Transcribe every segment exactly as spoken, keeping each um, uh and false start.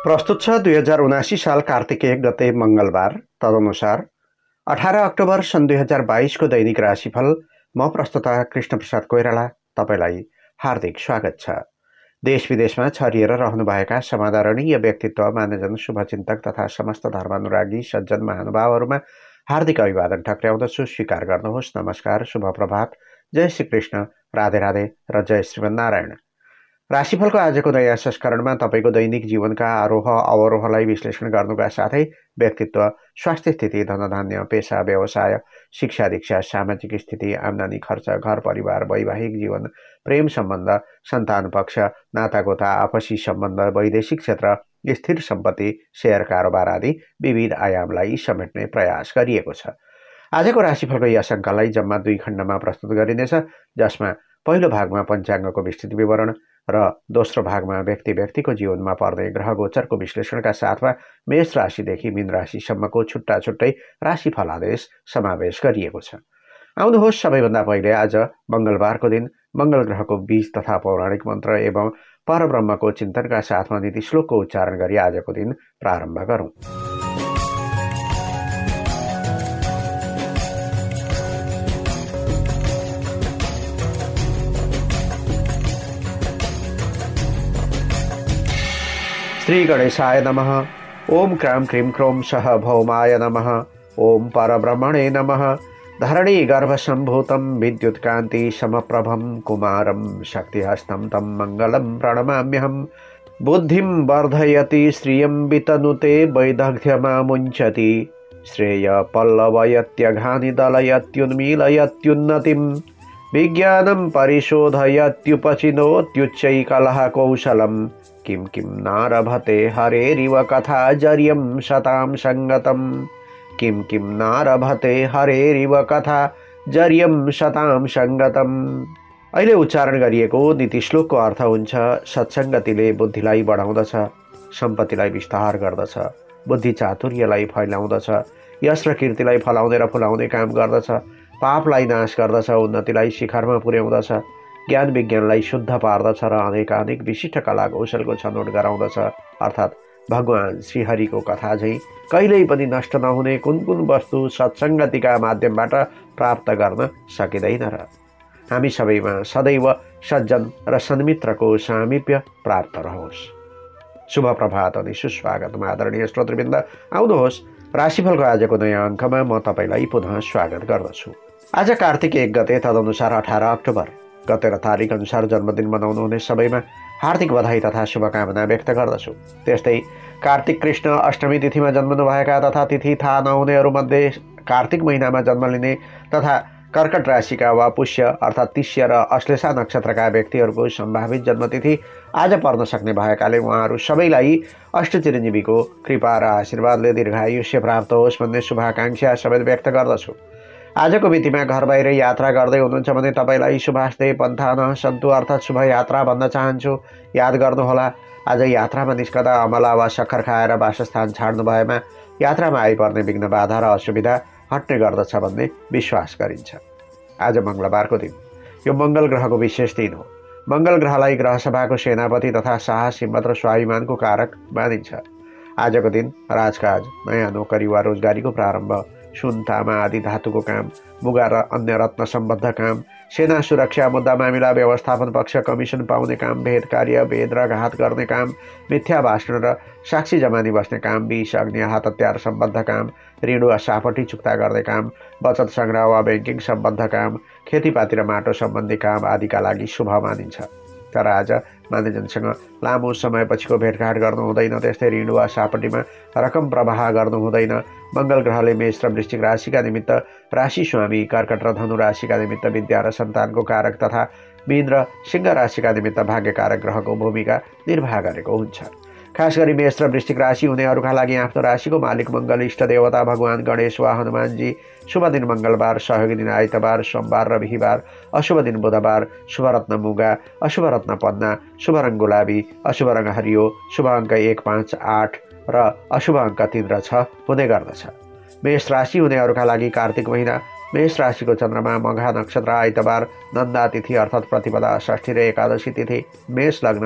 प्रस्तुत छ दुई हजार उनासी साल कार्तिक एक गते मंगलबार। तदनुसार अठारह अक्टोबर सन् दुई हजार बाइसको दैनिक राशिफल। म प्रस्तुता कृष्ण प्रसाद कोइराला तपाईलाई हार्दिक स्वागत छ। देश विदेशमा छरिएर रहनुभएका समादरणीय व्यक्तित्व, मान्यजन, शुभचिन्तक तथा समस्त धर्मानुरागी सज्जन महानुभावहरूमा हार्दिक अभिवादन टक्र्याउँदछु। स्वीकार गर्नुहोस्। नमस्कार, शुभ प्रभात, जय श्री कृष्ण, राधे राधे र जय श्रीमन्नारायण। राशिफलको आजको नयाँ संस्करणमा तपाईको दैनिक जीवनका आरोह अवरोहलाई विश्लेषण गर्नुका साथै व्यक्तित्व, स्वास्थ्य स्थिति, धनधान्य, पेशा, व्यवसाय, शिक्षा दीक्षा, सामाजिक स्थिति, आम्दानी खर्च, घर परिवार, वैवाहिक जीवन, प्रेम सम्बन्ध, सन्तान पक्ष, नातागोता, आपसी सम्बन्ध, वैदेशिक क्षेत्र, स्थिर सम्पत्ति, शेयर कारोबार आदि विविध आयामलाई समेट्ने प्रयास गरिएको छ। आजको राशिफलको यस अङ्कलाई जम्मा दुई खण्डमा प्रस्तुत गरिनेछ, जसमा पहिलो भागमा पञ्चाङ्गको विस्तृत विवरण र दोस्रो भागमा व्यक्ति व्यक्तिको जीवनमा पर्ने ग्रह गोचरको विश्लेषणका साथमा मेष राशिदेखि मीन राशिसम्मको छुट्टा छुट्टै राशिफल आदेश समावेश गरिएको छ। आउनुहोस्, सबैभन्दा पहिले आज मंगलबारको दिन मंगल ग्रहको बीज तथा पौराणिक मन्त्र एवं परब्रह्मको चिन्तनका साथमा नीति श्लोकको उच्चारण गरी आजको दिन प्रारम्भ गरौँ। श्री गणेशाय नमः। ओम क्रां क्रीं क्रों सह भौमाय नमः। ओम परब्रह्मणे नमः। धरणी गर्भसम्भूतं विद्युत्कान्ति समप्रभं कुमारं शक्तिहस्तं तं मङ्गलं प्रणमाम्यहं। बुद्धिं वर्धयति श्रियं वितनुते वैदग्ध्यमामुञ्चति। श्रेय पल्लवयत्यघानि दलयत्युन्मीलयत्युन्नतिं। विज्ञानं परिशोधयत्युपचिनोत्युच्चैकलहकौशलं। किं किं नारभते हरेरिव कथाजर्यं शतां संगतं। किं किं नारभते हरेरिव कथाजर्यं शतां संगतं। अहिले उच्चारण गरिएको नीति श्लोकको अर्थ हुन्छ, सत्सङ्गतिले बुद्धिलाई बढाउँदछ, सम्पत्तिलाई विस्तार गर्दछ, बुद्धि चातुर्यलाई फैलाउँदछ, यश र कीर्तिलाई फलाउने र फुलाउने काम गर्दछ, पापलाई नाश गर्दछ, उन्नतिलाई शिखरमा पुर्याउँदछ, ज्ञान विज्ञानलाई शुद्ध पार्दछ र अनेकानेक विशिष्ट कला कौशलको छनौट गराउँदछ। अर्थात् भगवान श्रीहरिको कथा झैँ कहिल्यै पनि नष्ट नहुने कुन कुन वस्तु सत्सङ्गतिका माध्यमबाट प्राप्त गर्न सकिँदैन र हामी सबैमा सदैव सज्जन र सन्मित्रको सामिप्य प्राप्त रहोस्। शुभ प्रभात अनि सुस्वागत आदरणीय श्रोतृवृन्द। आउनुहोस्, राशिफलको आजको नयाँ अङ्कमा म तपाईँलाई पुनः स्वागत गर्दछु। आज कार्तिक एक गते, तदनुसार अठारह अक्टोबर गते र तारिक अनुसार जन्मदिन मनाउनुहुने सबैमा हार्दिक बधाई तथा शुभकामना व्यक्त गर्दछु। त्यस्तै कार्तिक कृष्ण अष्टमी तिथिमा जन्मनुभएका तथा तिथि थाहा नहुनेहरूमध्ये कार्तिक महिनामा जन्म लिने तथा कर्कट राशिका वा पुष्य अर्थात् तिष्य र अश्लेषा नक्षत्रका व्यक्तिहरूको सम्भावित जन्मतिथि आज पर्न सक्ने भएकाले उहाँहरू सबैलाई अष्टचिरञ्जीवीको कृपा र आशीर्वादले दीर्घायुष्य प्राप्त होस् भन्ने शुभाकांक्षा समेत व्यक्त गर्दछु। आजको मितिमा घर बाहिर यात्रा गर्दै हुनुहुन्छ भने तपाईँलाई शुभास्ते पन्थान सन्तु अर्थात् शुभ यात्रा भन्न चाहन्छु। याद गर्नुहोला, आज यात्रामा निस्कदा अमला वा सक्खर खाएर वासस्थान छाड्नु भएमा यात्रामा आइपर्ने विघ्न बाधा र असुविधा हट्ने गर्दछ भन्ने विश्वास गरिन्छ। आज मङ्गलबारको दिन, यो मङ्गल ग्रहको विशेष दिन हो। मङ्गल ग्रहलाई ग्रहसभाको सेनापति तथा साहस, हिम्मत र स्वाभिमानको कारक मानिन्छ। आजको दिन राजकाज, नयाँ नोकरी वा रोजगारीको प्रारम्भ, सुन, तामा आदि धातुको काम, मुगा र अन्य रत्न सम्बद्ध काम, सेना सुरक्षा, मुद्दा मामिला व्यवस्थापन पक्ष, कमिसन पाउने काम, भेद कार्य, भेद र घात गर्ने काम, मिथ्या भाषण र साक्षी जमानी बस्ने काम, विष, अग्नि, हात हतियार सम्बद्ध काम, ऋण वा सापटी चुक्ता गर्ने काम, बचत सङ्ग्रह वा ब्याङ्किङ सम्बद्ध काम, खेतीपाती र माटो सम्बन्धी काम आदिका लागि शुभ मानिन्छ। तर आज मानिसजनसँग लामो समयपछिको भेटघाट गर्नु हुँदैन। त्यस्तै ऋण वा सापटीमा रकम प्रवाह गर्नु हुँदैन। मङ्गल ग्रहले मेष र वृश्चिक राशिका निमित्त राशि स्वामी, कर्कट र धनु राशिका निमित्त विद्या र सन्तानको कारक तथा मीन र सिंह राशिका निमित्त भाग्यकारक ग्रहको भूमिका निर्वाह गरेको हुन्छ। खास गरी मेष र वृश्चिक राशि हुनेहरूका लागि आफ्नो राशिको मालिक मङ्गल, इष्ट देवता भगवान गणेश वा हनुमानजी, शुभ दिन मङ्गलबार, सहयोगी दिन आइतबार, सोमबार र बिहिबार, अशुभ दिन बुधबार, शुभ रत्न मुगा, अशुभ रत्न पन्ना, शुभ रङ गुलाबी, अशुभ रङ हरियो, शुभ अङ्क एक, पाँच, आठ र अशुभ अङ्क तीन र छ हुने गर्दछ। मेष राशि हुनेहरूका लागि कार्तिक महिना, मेष राशिको चन्द्रमा, मघा नक्षत्र, आइतबार, नन्दा तिथि अर्थात् प्रतिपदा, षष्ठी र एकादशी तिथि, मेष लग्न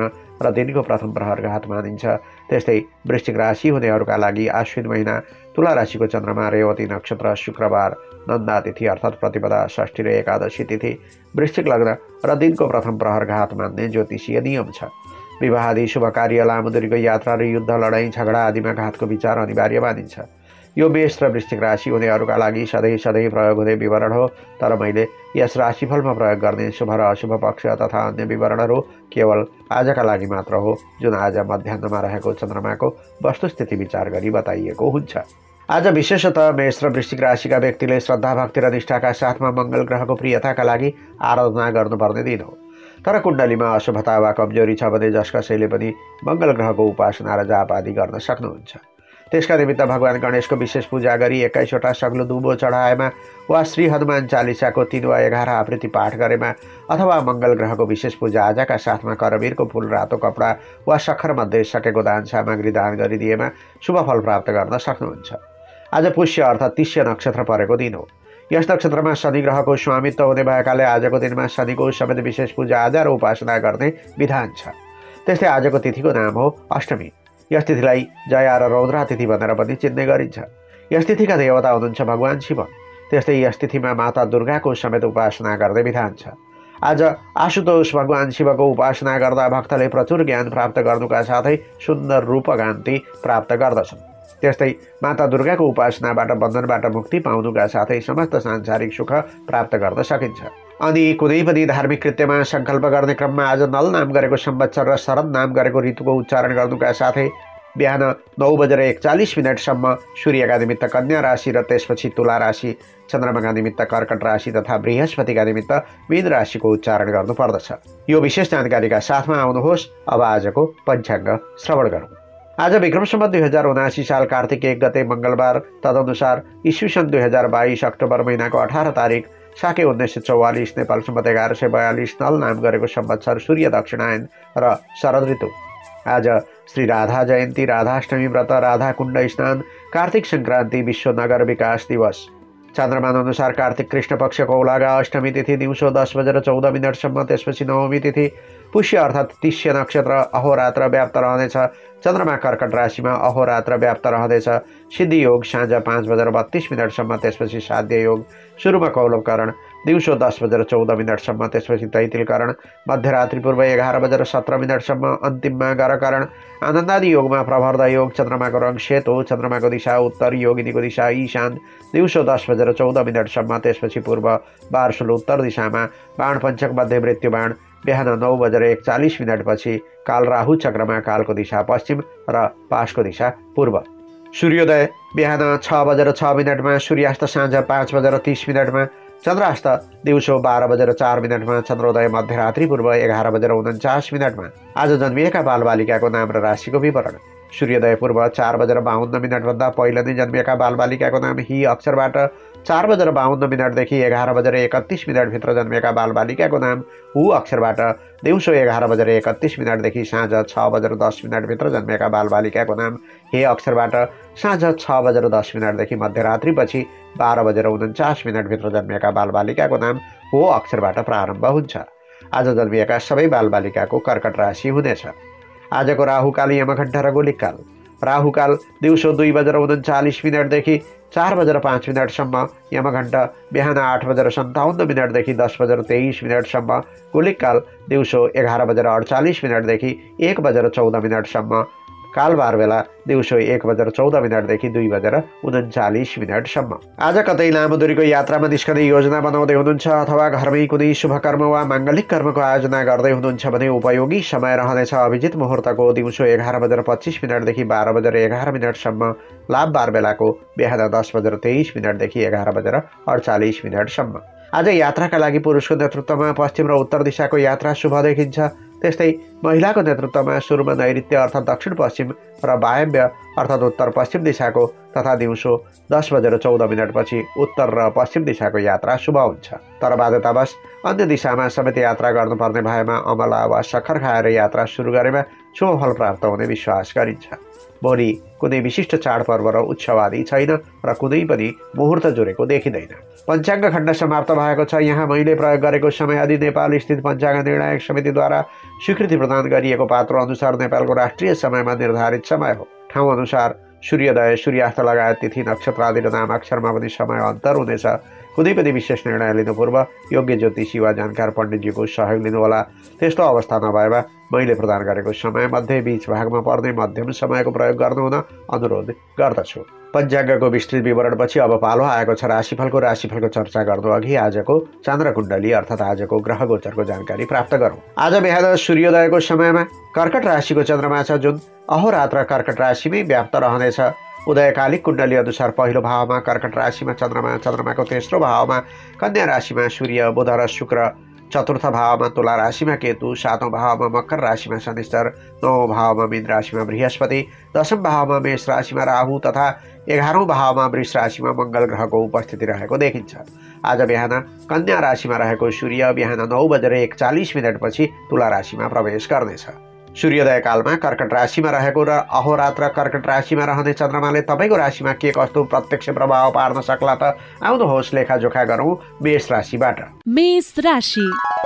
र दिनको प्रथम प्रहरघात मानिन्छ। त्यस्तै वृश्चिक राशि हुनेहरूका लागि आश्विन महिना तुला राशिको चन्द्रमा रेवती नक्षत्र शुक्रबार नन्दा तिथि अर्थात् प्रतिपदा षष्ठी र एकादशी तिथि वृश्चिक लग्न र दिनको प्रथम प्रहरघात मान्ने ज्योतिषीय नियम छ। विवाह आदि शुभ कार्य, लामो दूरीको यात्रा र युद्ध, लडाईँ झगडा आदिमा घातको विचार अनिवार्य मानिन्छ। यो मेष र वृश्चिक राशि हुनेहरूका लागि सधैँ सधैँ प्रयोग हुने विवरण हो, तर मैले यस राशिफलमा प्रयोग गर्ने शुभ र अशुभ पक्ष तथा अन्य विवरणहरू केवल आजका लागि मात्र हो, जुन आज मध्याह्नमा रहेको चन्द्रमाको वस्तुस्थिति विचार गरी बताइएको हुन्छ। आज विशेषतः मेष र वृश्चिक राशिका व्यक्तिले श्रद्धा, भक्ति र निष्ठाका साथमा मङ्गल ग्रहको प्रियताका लागि आराधना गर्नुपर्ने दिन हो। तर कुण्डलीमा अशुभता वा कमजोरी छ भने जस कसैले पनि मङ्गल ग्रहको उपासना र जाप आदि गर्न सक्नुहुन्छ। त्यसका निमित्त भगवान गणेशको विशेष पूजा गरी एक्काइसवटा सग्लो दुबो चढाएमा वा श्री हनुमान चालिसाको तीन वा एघार आवृत्ति पाठ गरेमा अथवा मङ्गल ग्रहको विशेष पूजा आजाका साथमा करवीरको फुल, रातो कपडा वा सक्खरमध्ये सकेको दान सामग्री दान गरिदिएमा शुभ फल प्राप्त गर्न सक्नुहुन्छ। आज पुष्य अर्थात् तिष्य नक्षत्र परेको दिन हो। यस नक्षत्रमा शनि ग्रहको स्वामित्व हुने भएकाले आजको दिनमा शनिको समेत विशेष पूजा आजा र उपासना गर्ने विधान छ। त्यस्तै आजको तिथिको नाम हो अष्टमी। यस तिथिलाई जया र रौद्रा तिथि भनेर पनि चिन्ने गरिन्छ। यस तिथिका देवता हुनुहुन्छ भगवान शिव। त्यस्तै यस तिथिमा माता दुर्गाको समेत उपासना गर्ने विधान छ। आज आशुतोष भगवान शिवको उपासना गर्दा भक्तले प्रचुर ज्ञान प्राप्त गर्नुका साथै सुन्दर रूपकान्ति प्राप्त गर्दछन्। त्यस्तै माता दुर्गाको उपासनाबाट बन्धनबाट मुक्ति पाउनुका साथै समस्त सांसारिक सुख प्राप्त गर्न सकिन्छ। अनि कुनै पनि धार्मिक कृत्यमा सङ्कल्प गर्ने क्रममा आज नल नाम गरेको संवत्सर र शरद नाम गरेको ऋतुको उच्चारण गर्नुका साथै बिहान नौ बजेर एकचालिस मिनटसम्म सूर्यका निमित्त कन्या राशि र त्यसपछि तुला राशि, चन्द्रमाका निमित्त कर्कट राशि तथा बृहस्पतिका निमित्त मीन राशिको उच्चारण गर्नुपर्दछ। यो विशेष जानकारीका साथमा आउनुहोस् अब आजको पञ्चाङ्ग श्रवण गरौँ। आज विक्रम सम्वत दुई हजार उनासी साल कार्तिक एक गते मङ्गलबार, तदनुसार ईस्वी सन् दुई हजार बाइस अक्टोबर महिनाको अठार तारिक साके उन्नाइस सय चौवालिस नेपाल सम्वत एघार सय बयालिस नल नाम गरेको संवत्सर सूर्य दक्षिणायन र शरद ऋतु। आज श्री राधा जयन्ती, राधाष्टमी व्रत, राधा कुण्ड स्नान, कार्तिक सङ्क्रान्ति, विश्व नगर विकास दिवस। चन्द्रमान अनुसार कार्तिक कृष्ण पक्षको औलागा अष्टमी तिथि दिउँसो दस बजेर चौध मिनटसम्म, त्यसपछि नवमी तिथि पुष्य अर्थात् तिष्य नक्षत्र अहोरात्र व्याप्त रहनेछ। चन्द्रमा कर्कट राशिमा अहोरात्र व्याप्त रहँदैछ। सिद्धि योग साँझ पाँच बजेर बत्तीस मिनटसम्म, त्यसपछि साध्य योग, सुरुमा कौलवकरण दिउँसो दस बजेर चौध मिनटसम्म, त्यसपछि तैतिलकरण मध्यरात्रि पूर्व एघार बजेर सत्र मिनटसम्म, अन्तिममा गरकरण। आनन्दादि योगमा प्रवर्ध योग, चन्द्रमाको रङ सेतो, चन्द्रमाको दिशा उत्तर, योगिनीको दिशा ईशान, दिउँसो दस बजेर चौध मिनटसम्म, त्यसपछि पूर्व बारसुल उत्तर दिशामा, बाण पञ्चक मध्ये मृत्यु बाण बिहान नौ बजेर एकचालिस मिनटपछि, काल राहु चक्रमा, कालको दिशा पश्चिम र पासको दिशा पूर्व। सूर्योदय बिहान छ बजेर छ मिनटमा, सूर्यास्त साँझ पाँच बजेर तिस मिनटमा, चन्द्रास्त दिउँसो बाह्र बजेर चार मिनटमा, चन्द्रोदय मध्यरात्रि पूर्व एघार बजेर उन्चास मिनटमा। आज जन्मिएका बालबालिकाको नाम र राशिको विवरण। सूर्योदय पूर्व चार बजेर बाहन्न मिनटभन्दा पहिले नै जन्मिएका बालबालिकाको नाम हि अक्षरबाट, चार बजेर बाहन्न मिनटदेखि एघार बजेर एकत्तिस मिनटभित्र जन्मिएका बालबालिकाको नाम हु अक्षरबाट, दिउँसो एघार बजेर एकत्तिस मिनटदेखि साँझ छ बजेर दस मिनटभित्र जन्मिएका बालबालिकाको नाम हे अक्षरबाट, साँझ छ बजेर दस मिनटदेखि मध्यरात्रिपछि बाह्र बजेर उन्चास मिनटभित्र जन्मिएका बालबालिकाको नाम हो अक्षरबाट प्रारम्भ हुन्छ। आज जन्मिएका सबै बालबालिकाको कर्कट राशि हुनेछ। आजको राहुकाल, यमघण्टा र गोलिकाल। राहुकाल दिउँसो दुई बजेर उन्चालिस मिनटदेखि चार बजेर पाँच मिनटसम्म, यमघण्टा बिहान आठ बजेर सन्ताउन्न मिनटदेखि दस बजेर तेइस मिनटसम्म, गोलिकाल दिउँसो एघार बजेर अडचालिस मिनटदेखि एक बजेर चौध मिनटसम्म, कालबार बेला दिउँसो एक बजेर चौध मिनटदेखि दुई बजेर उन्चालिस मिनटसम्म। आज कतै लामो दूरीको यात्रामा निस्कने योजना बनाउँदै हुनुहुन्छ अथवा घरमै कुनै शुभ कर्म वा माङ्गलिक कर्मको आयोजना गर्दै हुनुहुन्छ भने उपयोगी समय रहनेछ। अभिजित मुहुर्तको दिउँसो एघार बजेर पच्चिस मिनटदेखि बाह्र बजेर एघार मिनटसम्म, लाभबार बेलाको बिहान दस बजेर तेइस मिनटदेखि एघार बजेर अडचालिस मिनटसम्म। आज यात्राका लागि पुरुषको नेतृत्वमा पश्चिम र उत्तर दिशाको यात्रा शुभ देखिन्छ। त्यस्तै महिलाको नेतृत्वमा सुरुमा नैऋत्य अर्थात् दक्षिण पश्चिम र वायव्य अर्थात् उत्तर पश्चिम दिशाको तथा दिउँसो दस बजेर चौध मिनटपछि उत्तर र पश्चिम दिशाको यात्रा शुभ हुन्छ। तर बाध्यतावश अन्य दिशामा समेत यात्रा गर्नुपर्ने भएमा अमला वा सक्खर खाएर यात्रा सुरु गरेमा शुभ फल प्राप्त हुने विश्वास गरिन्छ। भोलि कुनै विशिष्ट चाडपर्व र उत्सव आदि छैन र कुनै पनि मुहुर्त जोडेको देखिँदैन। पञ्चाङ्ग खण्ड समाप्त भएको छ। यहाँ मैले प्रयोग गरेको समय आदि नेपाल स्थित पञ्चाङ्ग निर्णायक समितिद्वारा स्वीकृति प्रदान गरिएको पात्र अनुसार नेपालको राष्ट्रिय समयमा निर्धारित समय हो। ठाउँ अनुसार सूर्योदय सूर्यास्त लगायत तिथि नक्षत्र आदि र नामाक्षरमा पनि समय अन्तर हुनेछ। कुनै पनि विशेष निर्णय लिनु पूर्व योग्य ज्योतिषी वा जानकार पण्डितजीको सहयोग लिनुहोला। त्यस्तो अवस्था नभएमा मैले प्रदान गरेको समयमध्ये बीच भागमा पर्ने मध्यम समयको प्रयोग गर्नुहुन अनुरोध गर्दछु। पञ्चाङ्गको विस्तृत विवरणपछि अब पालो आएको छ राशिफलको। राशिफलको चर्चा गर्नु अघि आजको चन्द्रकुण्डली अर्थात् आजको ग्रह गोचरको जानकारी प्राप्त गरौँ। आज बिहान सूर्योदयको समयमा कर्कट राशिको चन्द्रमा छ, जुन अहोरात्र कर्कट राशिमै व्याप्त रहनेछ। उदयकालिक कुण्डली अनुसार पहिलो भावमा कर्कट राशिमा चन्द्रमा, चन्द्रमाको तेस्रो भावमा कन्या राशिमा सूर्य, बुध र शुक्र, चतुर्थ भावमा तुला राशिमा केतु, सातौं भावमा मकर राशिमा शनिश्चर, नौौं भावमा मीन राशिमा बृहस्पति, दशम भावमा मेष राशिमा राहु तथा एघारौं भावमा वृष राशिमा मङ्गल ग्रहको उपस्थिति रहेको देखिन्छ। आज बिहान कन्या राशिमा रहेको सूर्य बिहान नौ बजेर एकचालिस मिनटपछि तुला राशिमा प्रवेश गर्नेछ। सूर्योदय कालमा कर्कट राशिमा रहेको र अहोरात्र कर्कट राशिमा रहने चन्द्रमाले तपाईँको राशिमा के कस्तो प्रत्यक्ष प्रभाव पार्न सक्ला त आउनुहोस् लेखाजोखा गरौँ मेष राशिबाट। मेष राशि।